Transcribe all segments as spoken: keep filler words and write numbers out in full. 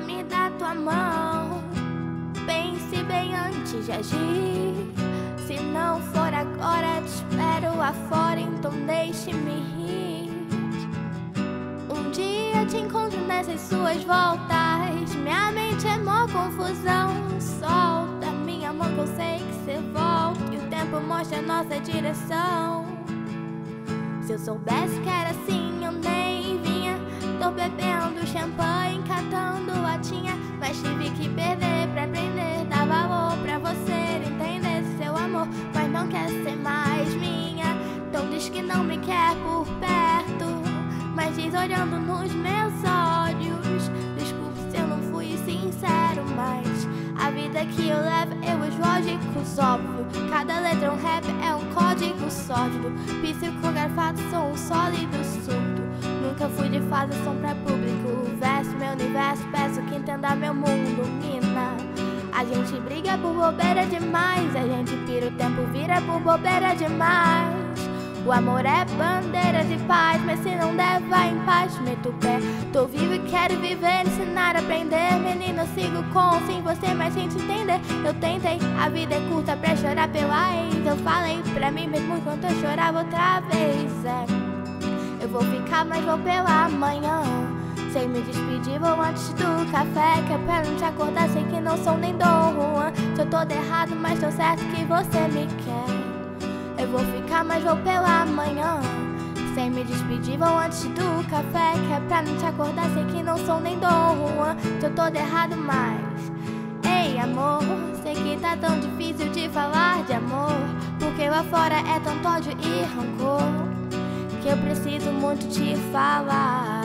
me dá tua mão. Pense bem antes de agir. Se não for agora, te espero afora, então deixe-me rir. Um dia te encontro nessas suas voltas. Minha mente é mó confusão. Solta minha mão que eu sei que cê volta, e o tempo mostra a nossa direção. Se eu soubesse que era assim, eu nem vinha. Tô bebendo champanhe, catando latinha, mas tive que perder pra aprender. Dar valor pra você entender seu amor, mas não quer ser mais minha. Então diz que não me quer por perto, mas diz olhando nos meus olhos. Desculpe se eu não fui sincero, mas a vida que eu levo é os lógicos, óbvio. Cada letra é um rap, é um código sórdido. Psicografado, sou um sólido surdo. Nunca fui de fazação pra público. Verso meu universo, peço que entenda meu mundo, mina. A gente briga por bobeira demais, a gente pira, o tempo vira por bobeira demais. O amor é bandeira de paz, mas se não der, vai em paz. Meto o pé, tô vivo e quero viver, ensinar, aprender. Menina, eu sigo com, sem você, mas sem te entender. Eu tentei, a vida é curta pra chorar pela ex. Eu falei pra mim mesmo enquanto eu chorava outra vez, é. Eu vou ficar, mas vou pela manhã. Sem me despedir, vou antes do café, que é pra não te acordar, sei que não sou nem Dom Juan. Se eu tô errado, mas tô certo que você me quer. Eu vou ficar, mas vou pela manhã. Sem me despedir, vou antes do café, que é pra não te acordar, sei que não sou nem Dom Juan. Se eu tô errado, mas ei, amor, sei que tá tão difícil de falar de amor, porque lá fora é tanto ódio e rancor, que eu preciso muito te falar.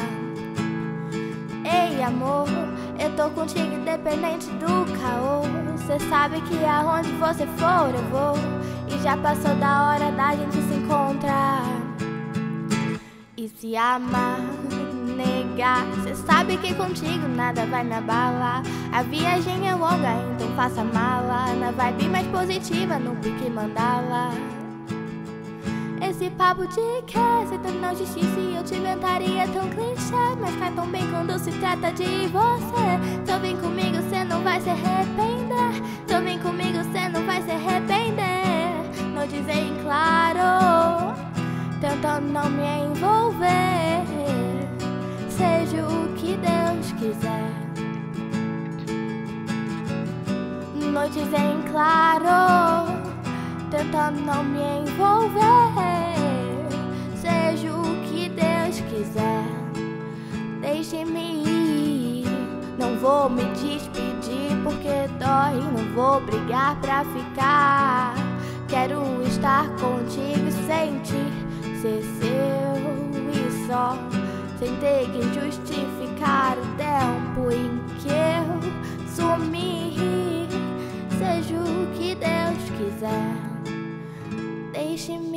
Ei, amor, eu tô contigo independente do caô. Cê sabe que aonde você for eu vou, e já passou da hora da gente se encontrar e se amar, negar. Cê sabe que contigo nada vai me abalar. A viagem é longa, então faça mala, na vibe mais positiva, no pique mandala. Esse papo de que se tornou justiça e eu te inventaria tão clichê, mas cai tão bem quando se trata de você. Então vem comigo, cê não vai se arrepender. Então vem comigo, cê não vai se arrepender. Não dizer em claro, tentando não me envolver. Seja o que Deus quiser. Noites em claro, tentando não me envolver. Seja o que Deus quiser, deixe-me ir. Não vou me despedir porque dói, não vou brigar pra ficar. Quero estar contigo e sentir ser seu e só, sem ter que justificar o tempo em que eu sumi. Seja o que Deus quiser, deixe-me